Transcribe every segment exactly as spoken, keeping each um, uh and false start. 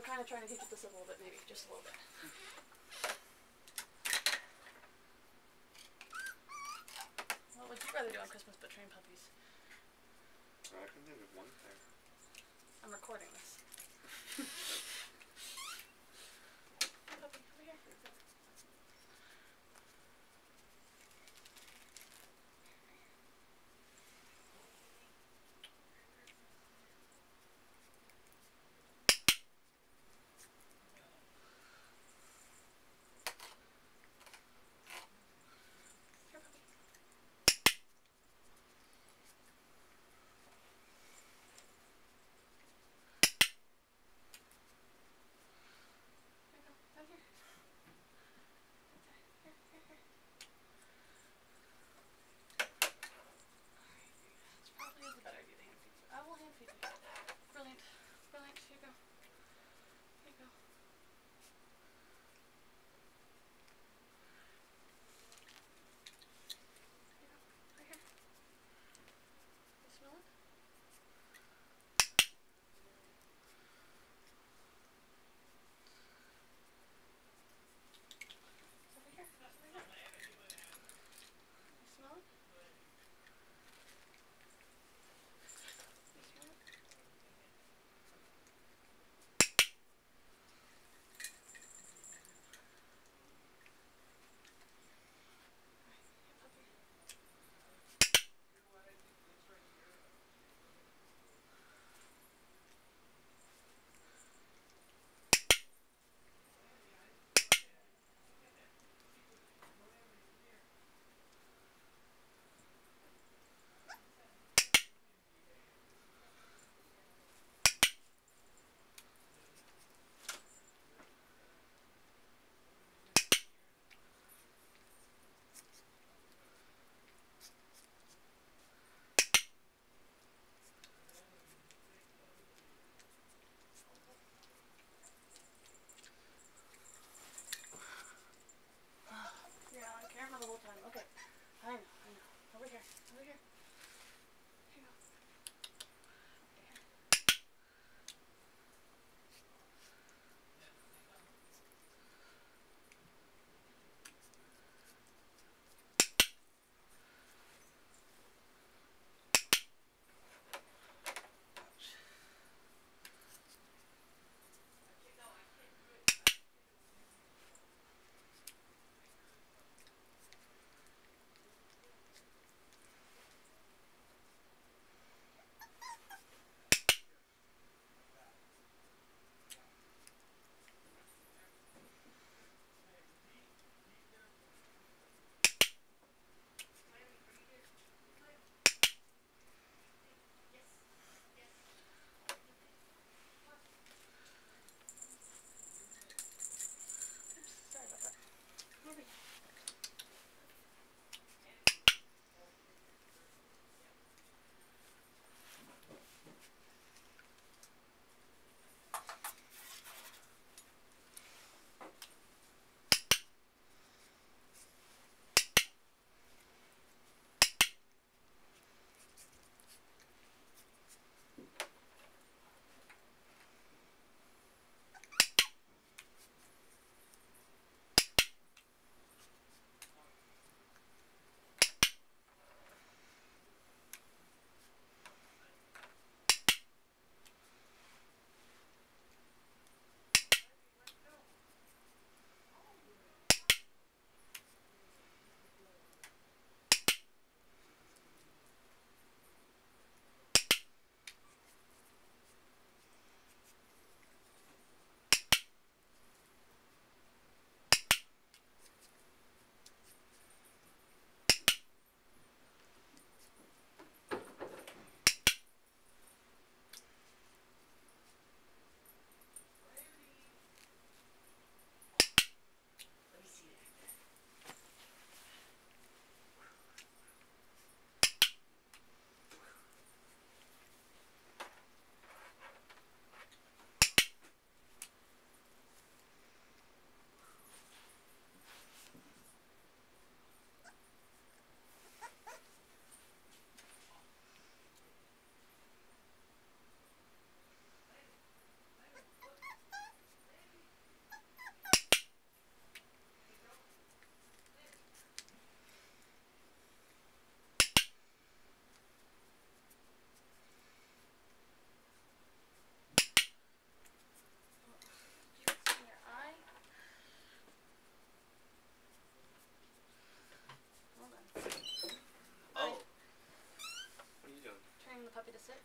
kind of trying to teach it this a little bit, maybe. Just a little bit. What would you rather do on Christmas but train puppies? I can think of one thing. I'm recording this. Puppy, over here. Here, puppy.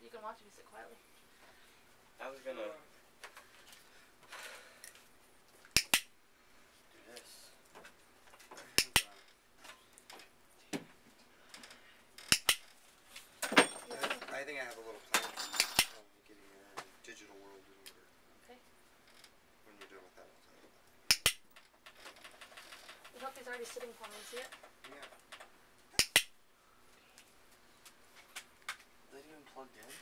You can watch if you sit quietly. I was gonna do this. I think I have a little plan for um, getting a digital world in order. Okay. When you're done with that, I'll tell you about The puppy's already sitting for me. See it? it. Yeah. Is that even plugged in?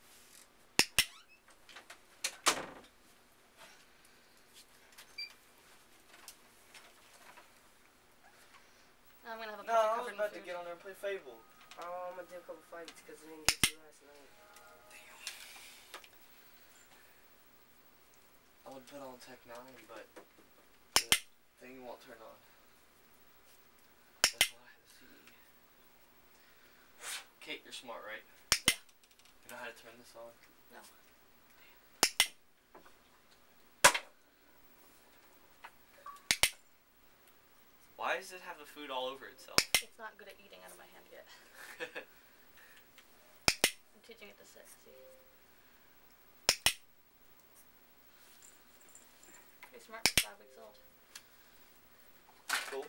Now I'm gonna have a No, puppy I was covered in about to food. get on there and play Fable. Oh, I'm gonna do a couple fights because I didn't get to last night. I would put on Tech nine, but the thing won't turn on. That's why I had the C D. Kate, you're smart, right? Yeah. You know how to turn this on? No. Why does it have the food all over itself? It's not good at eating out of my hand yet. I'm teaching it to sit. See? Pretty smart for five weeks old. Cool.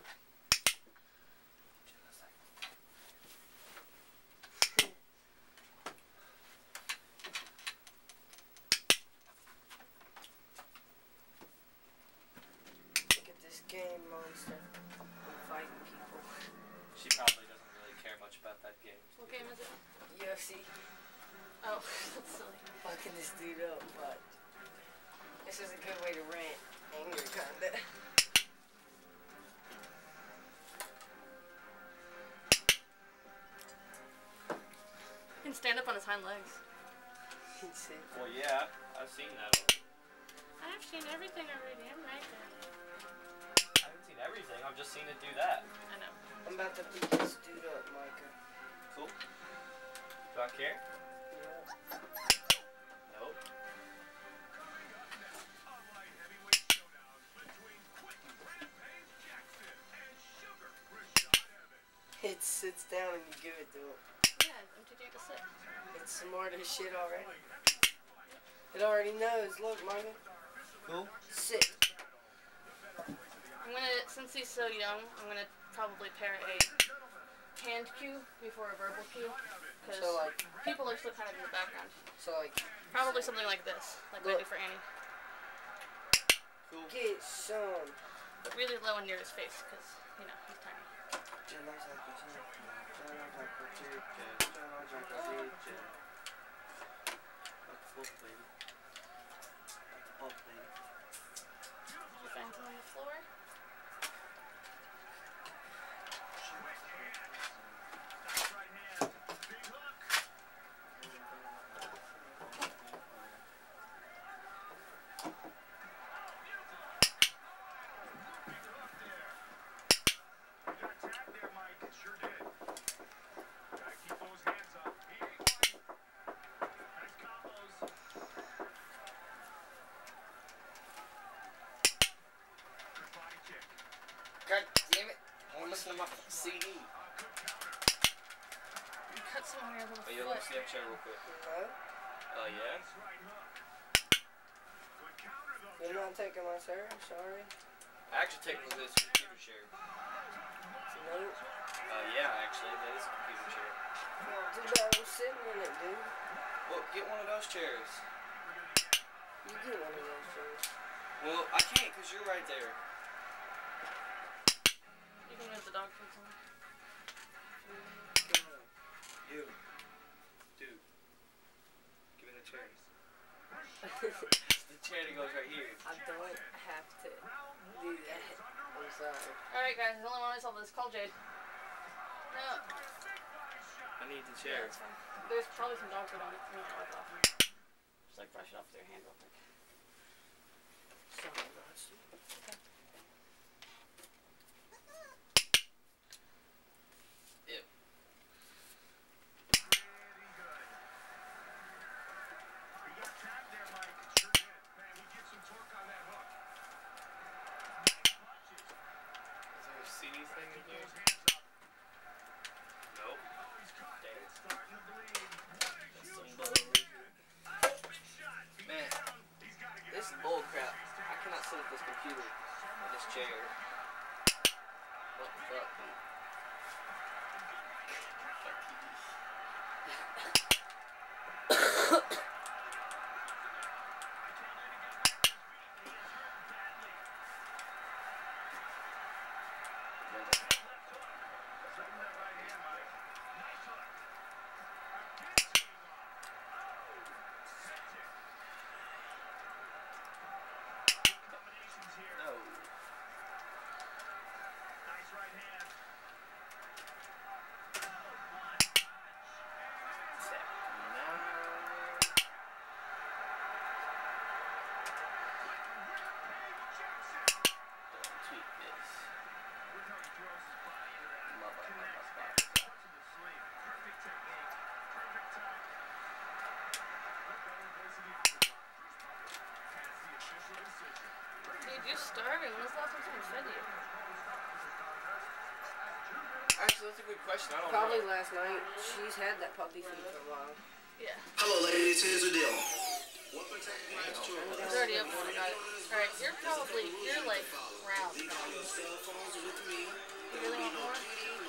Look at this game monster. I'm fighting people. She probably doesn't really care much about that game. What game is it? U F C. Oh, that's silly. Fucking this dude up, but this is a good way to rant. Anger, kinda. He can stand up on his hind legs. He said, Well, yeah, I've seen that already. I've seen everything already. I'm right there. I haven't seen everything, I've just seen it do that. I know. I'm about to beat this dude up, Micah. Cool. Do I care? Yeah. Nope. It sits down and you give it to him. Yeah, I'm teaching it to sit. It's smart as shit already. It already knows. Look, Micah. Cool. Sit. I'm gonna, since he's so young, I'm gonna probably pair a hand cue before a verbal cue. Because So like, people are still kind of in the background. so like, Probably something like this, like I do for Annie. Cool. get some. But really low and near his face, because, you know, he's tiny. You find him on the floor? God damn it! I want to listen to my C D. You cut some on your little Oh, yeah, let me foot. see that chair real quick. No, Oh, yeah? you're not taking my serve. Sorry. I actually take this computer chair. No. Uh, yeah, actually, that is a computer chair. Well, too bad I'm sitting in it, dude. Well, get one of those chairs. You get one of those chairs. Well, I can't because you're right there. You can move the dog food somewhere. You. Dude. Give me the chair. The chair that goes right here. I don't have to do that. I'm sorry. Alright, guys, the only one I saw this. Call Jade. No. I need the Yeah, chair. it's fine. There's probably some dog food on it. I'm gonna wipe off. Just like brush it off with your hand real quick. Sorry, Rusty. Okay. Ew. Is there a C D thing in here? Nope. Dang it. Just some This is bull crap. I cannot sit at this computer or this chair. What the fuck, dude? You're starving. When's the last time someone fed you? Actually, that's a good question. I don't Probably know. last night. She's had that puppy food for a while. Yeah. Hello, ladies. Here's the deal. It's already up when I got it. Alright, you're probably, you're like round. You really want more?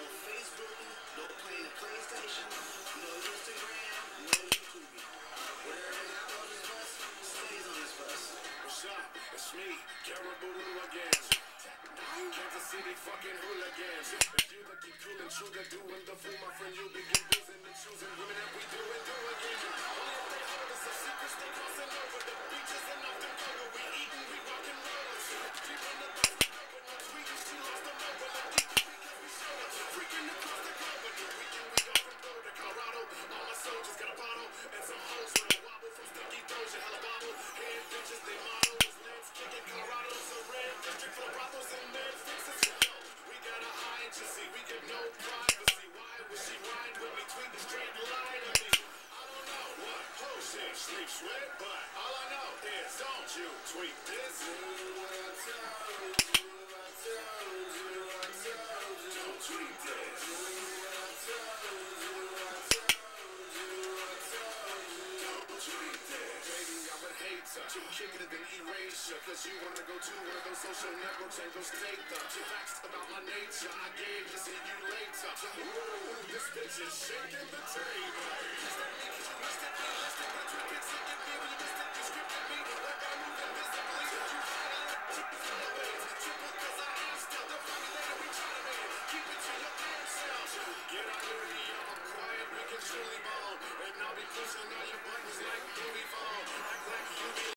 It's me, Caribou again. Kansas City fucking hooligans. If you look cool and true, they're doing the fool, my friend, you'll be boozing and choosing women that we do and do again. Only if they hold us a secret, stay crossing over the beaches and off the cover. We eating, we rock and roll. Keeping the thoughts we covered, no tweeting, she lost them over. Like deep because we showed up. Freaking across the globe, but the weekend we go from Boulder to Colorado. All my soldiers got a bottle and some hoes with a wobble from Sticky Doja, hella bobble. Head bitches, they model. Kicking Colorado's a red district for brothels and men fixes to know. We got a high and you see, we get no privacy. Why would she ride with me? Tweet the straight line to me. I don't know what whole shit sleeps with, but all I know is don't you tweet this. I told you, I told you, I told you, don't tweet this. I told you, I told you, I told you, don't tweet this. Baby, I'm a hater. You kicking it, then erase ya. Cause you wanna go to one of those social networks and go state the facts about my nature. I gave to see you later. Ooh, this bitch is shaking the table. Just like me, cause you missed it, you missed it, but you can see it, me when you missed it, you scripted me. Like I move invisibly. You finally took the ways. Triple cause I am still the funny later we try to make it. Keep it to your damn self. Get out of here, I'm quiet, we can truly bond. And I'll be pushing all your buttons like Louis Vuitton. Act like you be